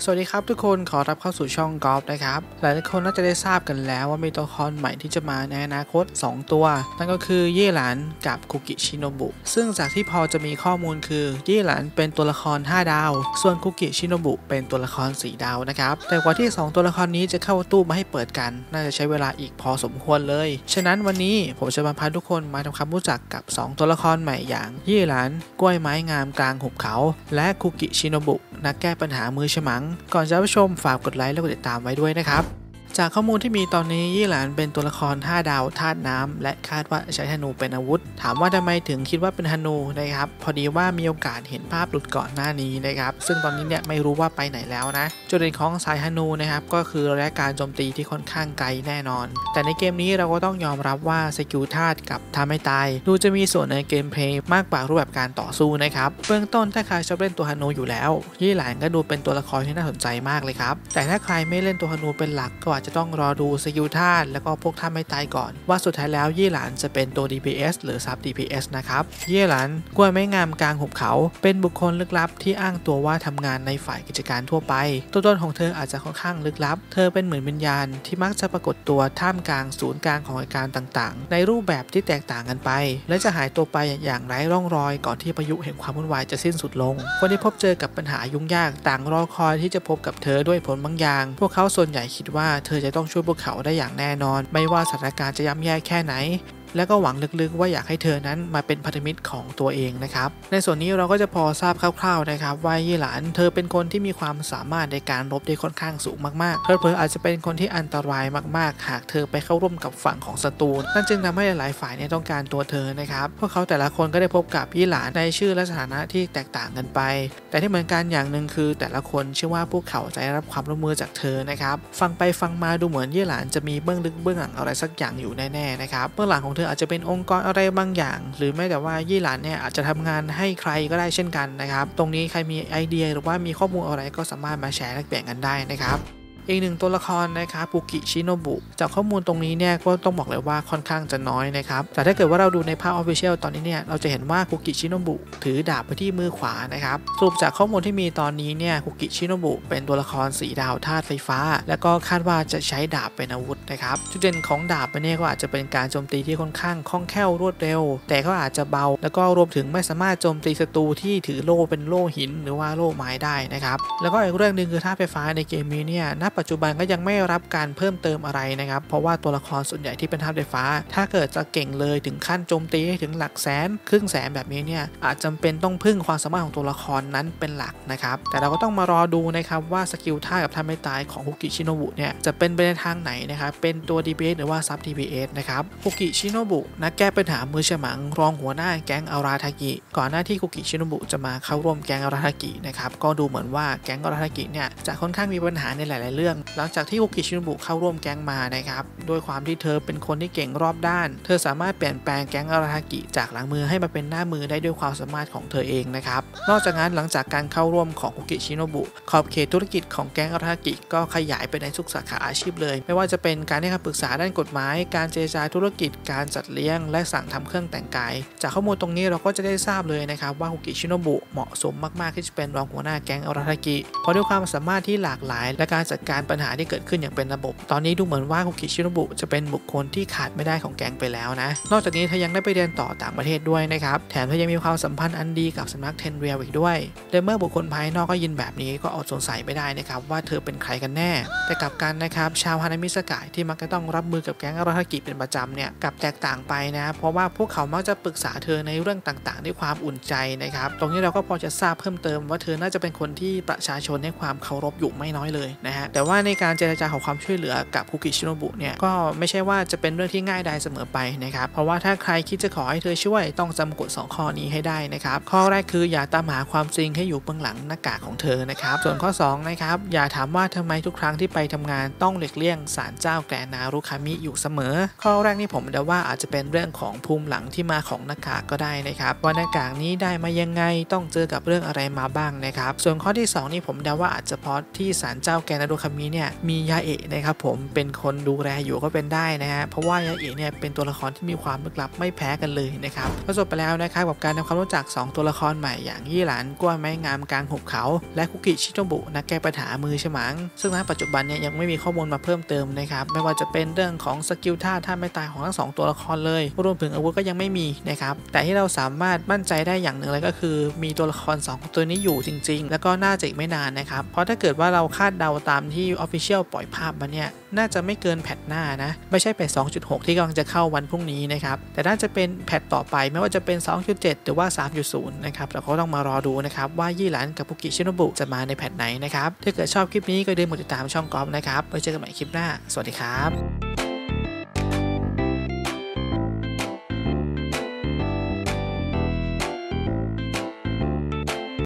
สวัสดีครับทุกคนขอรับเข้าสู่ช่องกอล์ฟนะครับหลายคนน่าจะได้ทราบกันแล้วว่ามีตัวละครใหม่ที่จะมาในอนาคต2ตัวนั่นก็คือเย่หลานกับคุกิชิโนบุซึ่งจากที่พอจะมีข้อมูลคือเย่หลานเป็นตัวละคร5ดาวส่วนคุกิชิโนบุเป็นตัวละคร4ดาวนะครับแต่กว่าที่2ตัวละครนี้จะเข้าตู้มาให้เปิดกันน่าจะใช้เวลาอีกพอสมควรเลยฉะนั้นวันนี้ผมจะมาพาทุกคนมาทำความรู้จักกับ2ตัวละครใหม่อย่างเย่หลานกล้วยไม้งามกลางหุบเขาและคุกิชิโนบุนักแก้ปัญหามือฉมังก่อนจะรับชมฝากกดไลค์และกดติดตามไว้ด้วยนะครับจากข้อมูลที่มีตอนนี้ยี่หลานเป็นตัวละคร5ดาวธาตุน้ำและคาดว่าใช้ธนูเป็นอาวุธถามว่าทำไมถึงคิดว่าเป็นธนูนะครับพอดีว่ามีโอกาสเห็นภาพหลุดก่อนหน้านี้นะครับซึ่งตอนนี้เนี่ยไม่รู้ว่าไปไหนแล้วนะจุดเด่นของสายธนูนะครับก็คือระยะการโจมตีที่ค่อนข้างไกลแน่นอนแต่ในเกมนี้เราก็ต้องยอมรับว่าสกิลธาตุกับทำให้ตายดูจะมีส่วนในเกมเพลย์มากกว่ารูปแบบการต่อสู้นะครับเบื้องต้นถ้าใครชอบเล่นตัวธนูอยู่แล้วยี่หลานก็ดูเป็นตัวละครที่น่าสนใจมากเลยครับแต่ถ้าใครไม่เล่นตัวธนูเป็นหลักก็อาจจะต้องรอดูสกิลธาตุแล้วก็พวกท่าไม่ตายก่อนว่าสุดท้ายแล้วยี่หลานจะเป็นตัว DPS หรือซับ DPS นะครับยี่หลานกล้วยไม้งามกลางหุบเขาเป็นบุคคลลึกลับที่อ้างตัวว่าทำงานในฝ่ายกิจการทั่วไปตัวตนของเธออาจจะค่อนข้างลึกลับเธอเป็นเหมือนวิญญาณที่มักจะปรากฏตัวท่ามกลางศูนย์กลางของเหตุการณ์ต่างๆในรูปแบบที่แตกต่างกันไปและจะหายตัวไปอย่างไร้ร่องรอยก่อนที่พายุแห่งความวุ่นวายจะสิ้นสุดลงคนที่พบเจอกับปัญหายุ่งยากต่างรอคอยที่จะพบกับเธอด้วยผลบางอย่างพวกเขาส่วนใหญ่คิดว่าเธอจะต้องช่วยพวกเขาได้อย่างแน่นอนไม่ว่าสถานการณ์จะย่ำแย่แค่ไหนและก็หวังลึกๆว่าอยากให้เธอนั้นมาเป็นพันธมิตรของตัวเองนะครับในส่วนนี้เราก็จะพอทราบคร่าวๆนะครับว่ายี่หลานเธอเป็นคนที่มีความสามารถในการรบได้ค่อนข้างสูงมากๆเผลอๆอาจจะเป็นคนที่อันตรายมากๆหากเธอไปเข้าร่วมกับฝั่งของศัตรูนั่นจึงทำให้หลายฝ่ายต้องการตัวเธอนะครับพวกเขาแต่ละคนก็ได้พบกับยี่หลานในชื่อและสถานะที่แตกต่างกันไปแต่ที่เหมือนกันอย่างหนึ่งคือแต่ละคนเชื่อว่าพวกเขาจะได้รับความร่วมมือจากเธอนะครับฟังไปฟังมาดูเหมือนยี่หลานจะมีเบื้องลึกเบื้องหลังอะไรสักอย่างอยู่แน่ๆนะครับเบื้องหลังของเธออาจจะเป็นองค์กรอะไรบางอย่างหรือแม้แต่ว่ายี่หลานเนี่ยอาจจะทำงานให้ใครก็ได้เช่นกันนะครับตรงนี้ใครมีไอเดียหรือว่ามีข้อมูลอะไรก็สามารถมาแชร์แลกเปลี่ยนกันได้นะครับอีกหนึ่งตัวละครนะครับคุกิชิโนบุจากข้อมูลตรงนี้เนี่ยก็ต้องบอกเลยว่าค่อนข้างจะน้อยนะครับแต่ถ้าเกิดว่าเราดูในภาพ Official ตอนนี้เนี่ยเราจะเห็นว่าคุกิชิโนบุถือดาบไปที่มือขวานะครับสรุปจากข้อมูลที่มีตอนนี้เนี่ยคุกิชิโนบุเป็นตัวละคร4ดาวธาตุไฟฟ้าแล้วก็คาดว่าจะใช้ดาบเป็นอาวุธนะครับจุดเด่นของดาบเนี่ยก็อาจจะเป็นการโจมตีที่ค่อนข้างคล่องแคล่วรวดเร็วแต่ก็อาจจะเบาแล้วก็รวมถึงไม่สามารถโจมตีศัตรูที่ถือโล่เป็นโล่หินหรือว่าโล่ไม้ได้นะครับแล้วก็อีกเรื่องนึงคือธาตุไฟฟ้าในเกมนี้เนี่ยณปัจจุบันก็ยังไม่รับการเพิ่มเติมอะไรนะครับเพราะว่าตัวละครส่วนใหญ่ที่เป็นธาตุไฟฟ้าถ้าเกิดจะเก่งเลยถึงขั้นโจมตีถึงหลักแสนครึ่งแสนแบบนี้เนี่ยอาจจำเป็นต้องพึ่งความสามารถของตัวละครนั้นเป็นหลักนะครับแต่เราก็ต้องมารอดูนะครับว่าสกิลท่ากับท่าไม่ตายของคุกิชิโนบุเนี่ยจะเป็นไปในทางไหนนะครับเป็นตัว DPS หรือว่าซับ DPS นะครับคุกิชิโนบุนักแก้ปัญหามือฉมังรองหัวหน้าแก๊งอาราทากิก่อนหน้าที่คุกิชิโนบุจะมาเข้าร่วมแก๊งอาราทากินะครับก็ดูเหมือนว่าแก๊งอาราทากิเนี่ยจะค่อนข้างมีปัญหาในหลายๆเรื่องหลังจากที่คุกิชิโนบุเข้าร่วมแก๊งมานะครับด้วยความที่เธอเป็นคนที่เก่งรอบด้านเธอสามารถเปลี่ยนแปลงแก๊งอาราทากิจากหลังมือให้มาเป็นหน้ามือได้ด้วยความสามารถของเธอเองนะครับนอกจากนั้นหลังจากการเข้าร่วมของคุกิชิโนบุขอบเขตธุรกิจของแก๊งอาราทากิก็ขยายไปในทุกสาขาอาชีพเลยไม่ว่าจะเป็นการให้คำปรึกษาด้านกฎหมายการเจรจาธุรกิจการจัดเลี้ยงและสั่งทำเครื่องแต่งกายจากข้อมูลตรงนี้เราก็จะได้ทราบเลยนะครับว่าคุกิชิโนบุเหมาะสมมากๆที่จะเป็นรองหัวหน้าแก๊งอาราทากิเพราะด้วยความสามารถที่หลากหลายและการจัดการปัญหาที่เกิดขึ้นอย่างเป็นระบบตอนนี้ดูเหมือนว่าคุกิชิโนบุจะเป็นบุคคลที่ขาดไม่ได้ของแก๊งไปแล้วนะนอกจากนี้เธอยังได้ไปเรียนต่อต่างประเทศด้วยนะครับแถมเธอยังมีความสัมพันธ์อันดีกับสำนักเทนเรียลอีกด้วยโดยเมื่อบุคคลภายนอกก็ยินแบบนี้ก็อดสงสัยไม่ได้นะครับว่าเธอเป็นใครกันแน่แต่กลับกันนะครับชาวฮานามิสกายที่มักจะต้องรับมือกับแก๊งอาราทากิเป็นประจำเนี่ยกลับแตกต่างไปนะเพราะว่าพวกเขามักจะปรึกษาเธอในเรื่องต่างๆด้วยความอุ่นใจนะครับตรงนี้เราก็พอจะทราบเพิ่มเติมว่าเธอน่าจะเป็นคนที่ประชาชนให้ความเคารพอยู่ไม่น้อยเลยนะฮะแต่ว่าในการเจรจาขอความช่วยเหลือกับคุกิชิโนบุเนี่ยก็ไม่ใช่ว่าจะเป็นเรื่องที่ง่ายดายเสมอไปนะครับเพราะว่าถ้าใครคิดจะขอให้เธอช่วยต้องจำกฎ2ข้อนี้ให้ได้นะครับข้อแรกคืออย่าตามหาความจริงให้อยู่เบื้องหลังหน้ากากของเธอนะครับส่วนข้อ2นะครับอย่าถามว่าทำไมทุกครั้งที่ไปทำงานต้องหลีกเลี่ยงศาลเจ้าแกรนารุคามิอยู่เสมอข้อแรกนี่ผมเดาว่าอาจจะเป็นเรื่องของภูมิหลังที่มาของหน้ากากก็ได้นะครับว่าหน้ากากนี้ได้มายังไงต้องเจอกับเรื่องอะไรมาบ้างนะครับส่วนข้อที่2นี่ผมเดาว่าอาจจะเพราะที่ศาลเจ้าแกรนารุคาามิเนี่ยมียาเอะนะครับผมเป็นคนดูแลอยู่ก็เป็นได้นะฮะเพราะว่ายาเอะเนี่ยเป็นตัวละครที่มีความลึกลับไม่แพ้กันเลยนะครับก็จบไปแล้วนะครับกับการทำความรู้จัก2ตัวละครใหม่อย่างยี่หลานกล้วยไม้งามกลางหุบเขาและคุกิชิโนบุนักแก้ปัญหามือฉมังซึ่งณปัจจุบันเนี่ยยังไม่มีข้อมูลมาเพิ่มเติมนะครับไม่ว่าจะเป็นเรื่องของสกิลท่าไม่ตายของทั้ง2ตัวละครเลยรวมถึงอาวุธก็ยังไม่มีนะครับแต่ที่เราสามารถมั่นใจได้อย่างหนึ่งเลยก็คือมีตัวละคร2ตัวนี้อยู่จริงๆแล้วก็น่าจะอีกไม่นานนะครับเพราะถ้าเกิดว่าเราคาดเดาตามที่ Official ปล่อยภาพมาเนี่ยน่าจะไม่เกินแพทหน้านะไม่ใช่แพท 2.6 ที่กำลังจะเข้าวันพรุ่งนี้นะครับแต่น่าจะเป็นแพทต่อไปไม่ว่าจะเป็น 2.7 หรือว่า 3.0 นะครับเราก็ต้องมารอดูนะครับว่ายี่หลันกับคุกิชิโนบุจะมาในแพทไหนนะครับถ้าเกิดชอบคลิปนี้ก็อย่าลืมกดติดตามช่องกอล์ฟนะครับไว้เจอกันใหม่คลิปหน้าสวัสดีครับ